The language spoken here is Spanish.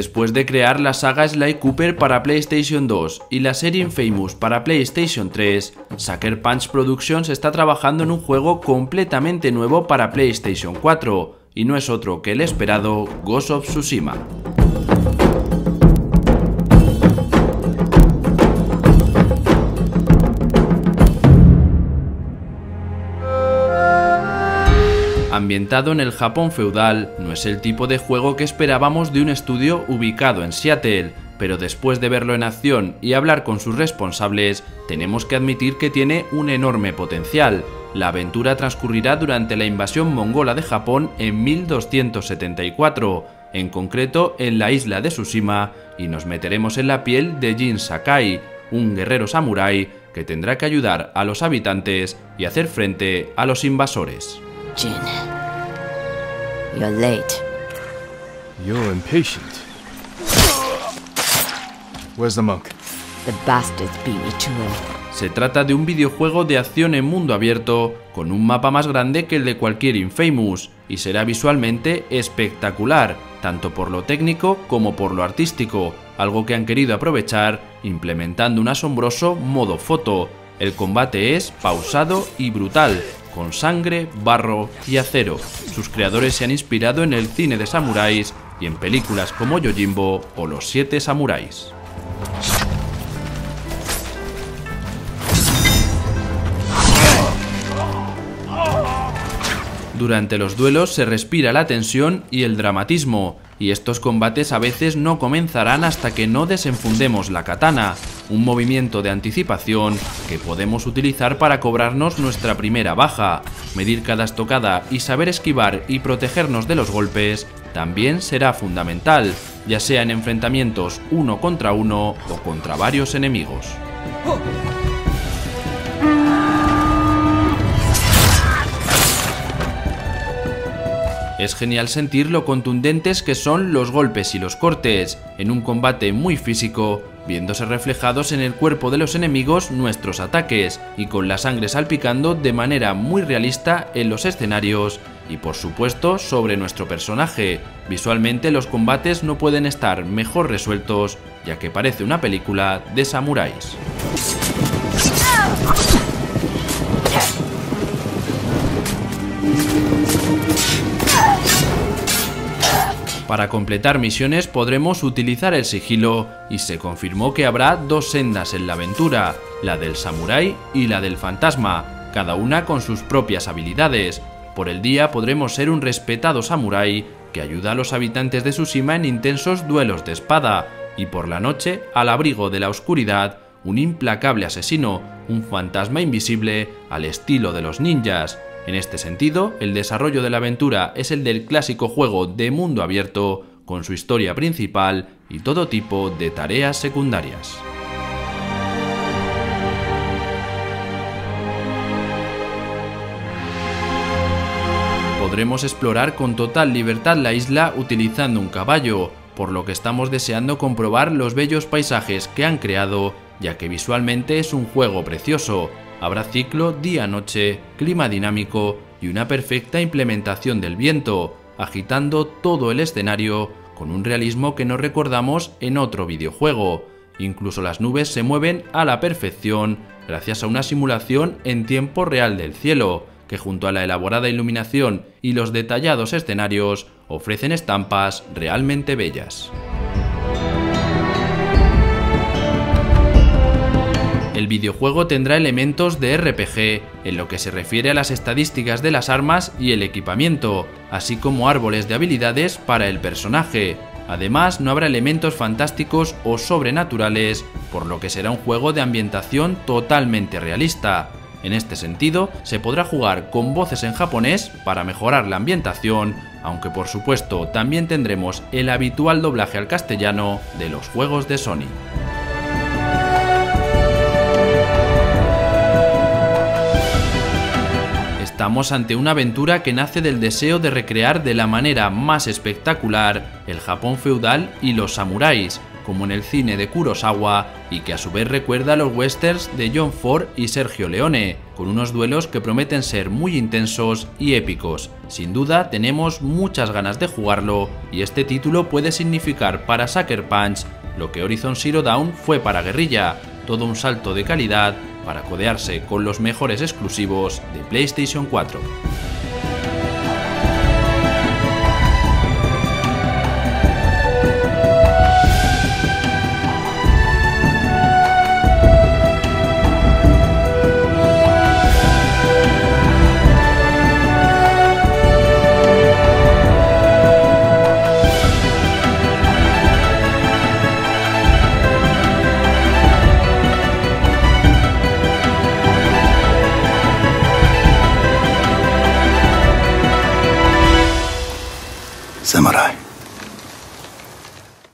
Después de crear la saga Sly Cooper para PlayStation 2 y la serie Infamous para PlayStation 3, Sucker Punch Productions está trabajando en un juego completamente nuevo para PlayStation 4, y no es otro que el esperado Ghost of Tsushima. Ambientado en el Japón feudal, no es el tipo de juego que esperábamos de un estudio ubicado en Seattle, pero después de verlo en acción y hablar con sus responsables, tenemos que admitir que tiene un enorme potencial. La aventura transcurrirá durante la invasión mongola de Japón en 1274, en concreto en la isla de Tsushima, y nos meteremos en la piel de Jin Sakai, un guerrero samurái que tendrá que ayudar a los habitantes y hacer frente a los invasores. Jin, you're late. You're impatient. Where's the monk? The bastard's beat me to him. Se trata de un videojuego de acción en mundo abierto, con un mapa más grande que el de cualquier Infamous, y será visualmente espectacular, tanto por lo técnico como por lo artístico, algo que han querido aprovechar implementando un asombroso modo foto. El combate es pausado y brutal, con sangre, barro y acero. Sus creadores se han inspirado en el cine de samuráis y en películas como Yojimbo o Los 7 samuráis. Durante los duelos se respira la tensión y el dramatismo, y estos combates a veces no comenzarán hasta que no desenfundemos la katana, un movimiento de anticipación que podemos utilizar para cobrarnos nuestra primera baja. Medir cada estocada y saber esquivar y protegernos de los golpes también será fundamental, ya sea en enfrentamientos uno contra uno o contra varios enemigos. Es genial sentir lo contundentes que son los golpes y los cortes, en un combate muy físico, viéndose reflejados en el cuerpo de los enemigos nuestros ataques, y con la sangre salpicando de manera muy realista en los escenarios, y por supuesto sobre nuestro personaje. Visualmente los combates no pueden estar mejor resueltos, ya que parece una película de samuráis. Para completar misiones podremos utilizar el sigilo, y se confirmó que habrá dos sendas en la aventura, la del samurái y la del fantasma, cada una con sus propias habilidades. Por el día podremos ser un respetado samurái que ayuda a los habitantes de Tsushima en intensos duelos de espada, y por la noche, al abrigo de la oscuridad, un implacable asesino, un fantasma invisible al estilo de los ninjas. En este sentido, el desarrollo de la aventura es el del clásico juego de mundo abierto, con su historia principal y todo tipo de tareas secundarias. Podremos explorar con total libertad la isla utilizando un caballo, por lo que estamos deseando comprobar los bellos paisajes que han creado, ya que visualmente es un juego precioso. Habrá ciclo día-noche, clima dinámico y una perfecta implementación del viento, agitando todo el escenario con un realismo que no recordamos en otro videojuego. Incluso las nubes se mueven a la perfección gracias a una simulación en tiempo real del cielo, que junto a la elaborada iluminación y los detallados escenarios ofrecen estampas realmente bellas. El videojuego tendrá elementos de RPG en lo que se refiere a las estadísticas de las armas y el equipamiento, así como árboles de habilidades para el personaje. Además, no habrá elementos fantásticos o sobrenaturales, por lo que será un juego de ambientación totalmente realista. En este sentido, se podrá jugar con voces en japonés para mejorar la ambientación, aunque por supuesto también tendremos el habitual doblaje al castellano de los juegos de Sony. Estamos ante una aventura que nace del deseo de recrear de la manera más espectacular el Japón feudal y los samuráis, como en el cine de Kurosawa, y que a su vez recuerda a los westerns de John Ford y Sergio Leone, con unos duelos que prometen ser muy intensos y épicos. Sin duda tenemos muchas ganas de jugarlo, y este título puede significar para Sucker Punch lo que Horizon Zero Dawn fue para Guerrilla, todo un salto de calidad para codearse con los mejores exclusivos de PlayStation 4.